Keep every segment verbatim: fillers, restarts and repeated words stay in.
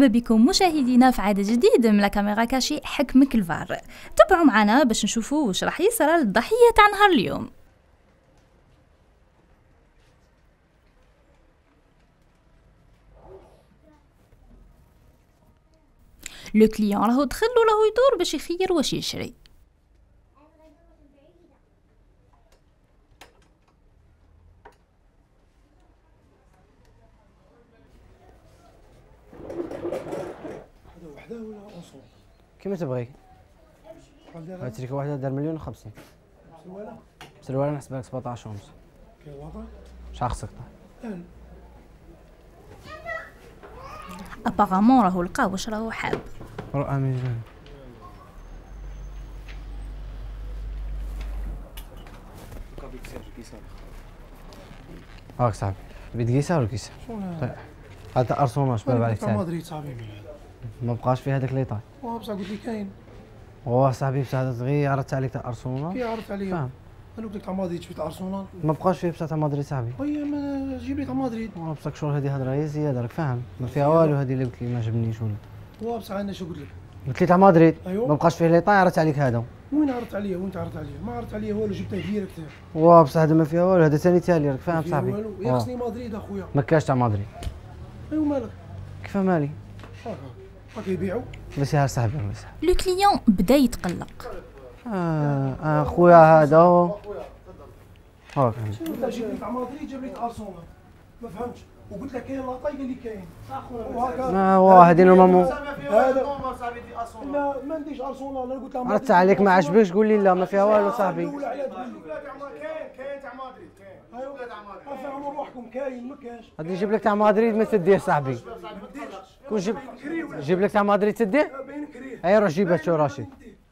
مرحبا بكم مشاهدينا في عدد جديد من كاميرا كاشي حكمك الفار. تابعوا معنا باش نشوفوا واش راح يصرى للضحيه تاع نهار اليوم. لو كليون راهو دخل وراهو يدور باش يخير واش يشري. وحده ولا اونصون كيما تبغي. هاد تريكه واحده دار مليون وخمسين. سروالة سروالة نحسبها لك سبعطاش ونص. كاين واضح شحال خصك طيب؟ ابارامون راهو لقى واش راهو حاب. روح امين. هاك صاحبي بيت كيسه ولا كيسه؟ طيب هذا ارسنال شباب عليك تاع مدريد صاحبي ما بقاش في هذاك لي طاي. واه بصح قلت لي كاين. واه صاحبي بصح هذا صغير عرضت عليك تاع ارسنال. كي عرضت عليا فاهم. انا قلت لك تاع مدريد شفت ارسنال ما بقاش فيه بصح تاع مدريد صاحبي. وي ما جيب لي تاع مدريد. واه بصح شغل هذه هضره هي زياده راك فاهم ما فيها والو هذه اللي قلت لي ما عجبنيش ولا. واه بصح انا شو قلت لك؟ قلت لي تاع مدريد. أيوه. ما بقاش فيه لي طاي عرضت عليك هذا. وين عرضت عليا وين عرضت عليا؟ ما عرضت عليا والو جبته ديريكت. واه بصح هذا ما فيها والو هذا ثاني تالي راك فاهم صاحبي. يخصني مدريد اخويا. ما كاش تاع مدريد. ايوا مالك؟ كيف مالي؟ هاكا هاك يبيعوا. بس يا صاحبي بس. لو كليون بدا يتقلق. اه اه خويا هذا هاك. لا جيب لي تاع مدريد جاب لي ارسنال ما فهمتش وقلت لك كاين لاطاي قال لي كاين وهكا. ما هو هذه نورمالمون. هذا لا ما نديش ارسنال انا قلت لها عرضت عليك ما عجبكش قول لي لا ما فيها والو صاحبي. كاين كاين تاع مدريد كاين ايوا تاع مدريد افهموا روحكم كاين ما كاينش. غادي نجيب لك تاع مدريد ما تديه صاحبي. كون جيب جيب لك تاع مدريد تديه. باين كريه اي روح جيبها شو راشد.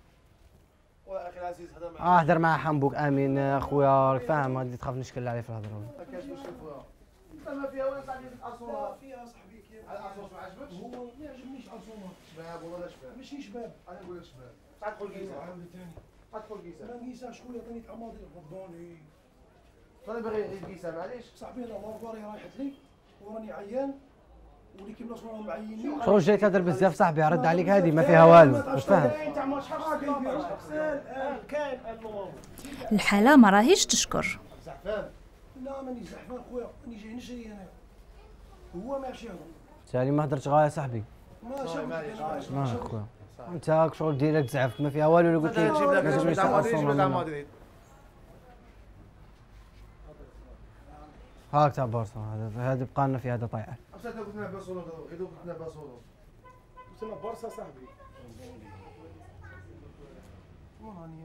واخي العزيز هذا اه هضر مع حنبوك امين اخويا راك فاهم غادي تخاف نشكل عليه في الهضره. ما كاينش مشكل خويا انت ما فيها وين صاحبي ارسنال فيها صاحبي كيف على ارسنال ما عجبكش هو ما يعجبنيش ارسنال شباب ولا شباب ماشي شباب انا نقول لك شباب شحال تقول كيسه عاود ثاني شحال تقول كيسه ما نقيساش خويا عطيني تاع ماضي غضباني انا باغي كيسه معليش صاحبي انا لافاري رايحت لي وراني عيان ولي كيما شنو معينين شغل جاي تهضر بزاف صاحبي رد عليك هذه ما فيها والو واش فاهم. تاع شحال كاين كاين الحاله ما راهيش تشكر. زعفان لا ماني زعفان خويا راني جاي نشري انا هو ماشي هو سالي ما هضرتش غايه صاحبي. ما شاف ما خويا انت هاك شغل ديريكت زعفت ما فيها والو اللي قلت لك نجيب لك لازم تاع نشتغل مدريد تاع مدريد هاك تاع بارسا هذا هذا بقى لنا في هذا طايعه. بصح انت قلت لنا بارسلونه اذا قلت لنا بارسلونه قلت لنا بارسا صاحبي راني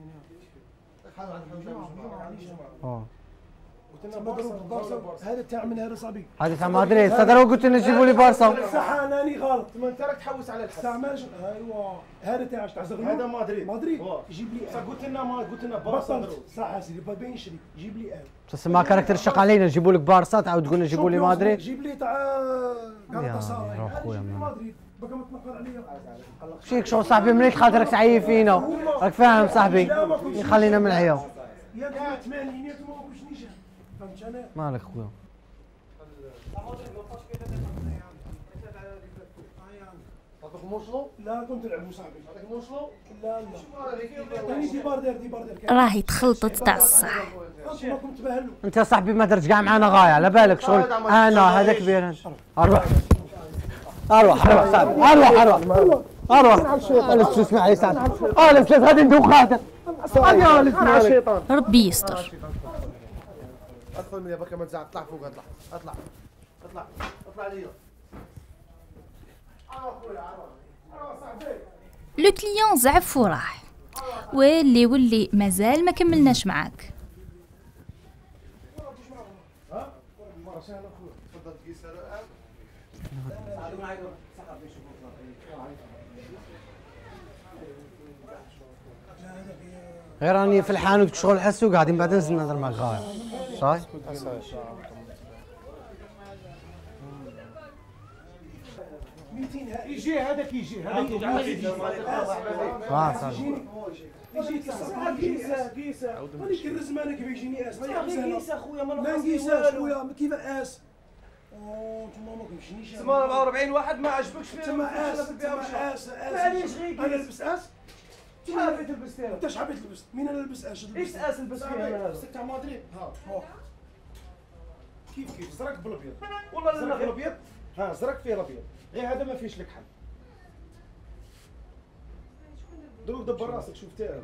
اه قلت لنا بارسا هذا تاع من هذا صاحبي هذا تاع مدريد صدروا قلت لنا جيبوا لي بارسا صح انا راني غلط ما انت راك تحوس على الحس تاع ماش ايوا هذا تاع تاع زغلول هذا مدريد مدريد جيب لي صح قلت لنا ما قلت لنا بارسا صح سيدي باغي نشري جيب لي ال بس ما كاركتر الشق علينا نجيبوا لك بارسا تعاود تقول لنا جيبوا لي مدريد. جيب لي تاع غالطاساراي روح خويا مدريد بقى ما تنقر عليا شيك شغل صاحبي ملي خاطرك تعيي فينا راك فاهم صاحبي يخلينا من العيا. يا كاع ثمانينات وما بغيتش نيجي فهمت انا مالك خويا تعطيك موصلو لا كنت نلعبوا صاحبي تعطيك موصلو لا لا ثاني دي باردير دي باردير راهي تخلطت تاع الصح. ما كنت باهلو انت صاحبي ما درتش كاع معنا غايه على بالك شغل انا هذا كبير اروح اروح اروح صاحبي اروح اروح اروح انا تسمع لي صاحبي انا ثلاث غادي ندوق خاطر انا انا الشيطان ربي يستر. ادخل من باكا ما تزعل اطلع فوق اطلع اطلع اطلع اطلع ليا لو كليون زعف وراح واللي واللي مازال ما كملناش معاك. غير راني في الحانوت شغل حسو قاعدين بعدين نزل نهضر معك غايه صاي يجي هذاك يجي هذاك يجي اه صاحبي يجي كيسه كيسه راني كنرز مالك بيجيني اس ما كيسه خويا ما نقيساش خويا كيف اس اوه انتوما ما كنمشينيش تما أربعة وأربعين واحد ما عجبكش فيها تما اس تما اس معليش غير انا نلبس اس شحال بغيت تلبس فيها انت شحال بغيت تلبس مين انا نلبس اس اكس اس نلبس فيها انا هذا تاع مدريد ها هو كيف كيف زرق بالابيض والله زرق لا غير بالابيض ها زرق فيه الابيض غير هذا ما فيهش لك حل دروك دبر راسك شوف تاعو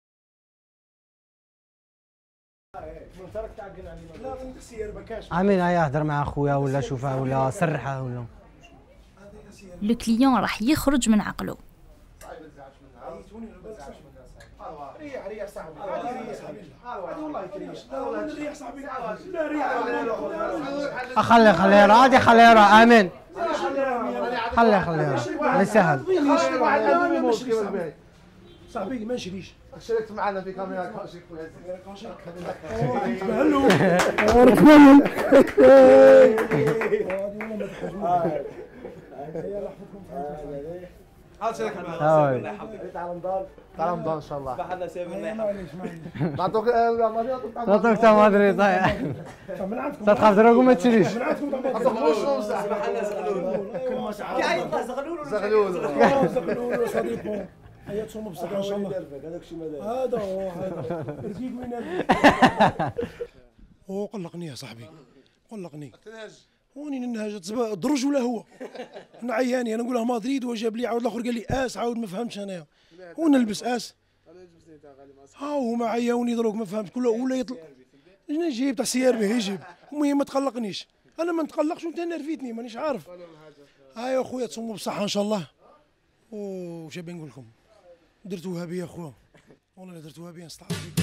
انت راك تعقل علينا لا انت سير ما كاش امين هيا اهدر مع خويا ولا شوفه ولا سرحه ولا لو كليون راح يخرج من عقله. ريح ريح صاحبي عادي ريح عادي والله كريش لا والله ريح صاحبي لا ريح خلي خليه راضي خليه راه امين خليه خليه راه سهل صاحبي ما نشريش شاركت معنا في كاميرا كونشيك هلو عاد شارك معنا تاع رمضان تاع رمضان ان شاء الله بحالنا سامي معليش معليش نعطوك نعطوك تاع مدريد من عندكم تخاف دروك وما تشريش من عندكم بحالنا زغلول كي عيط زغلول زغلول زغلول صديقو هيا تصوموا بصحة ان شاء الله هذاك الشيء ماذا هذا هو هذا رزيق وين هذا هو قلقني يا صاحبي قلقني هوني ننهج درج ولا هو انا عياني انا نقول له مدريد وجاب لي عاود الاخر قال لي اس عاود ما فهمتش انايا ونلبس اس ها هو ما عياوني دروك ما فهمت كله ولا يطلع انا نجيب تاع سي ار بي يجيب المهم ما تقلقنيش انا ما نتقلقش وانت نرفيتني مانيش عارف ها يا خويا تصوموا بصحة ان شاء الله وش بنقول لكم درتوها بيا خويا والله درتوها بيا نستعرض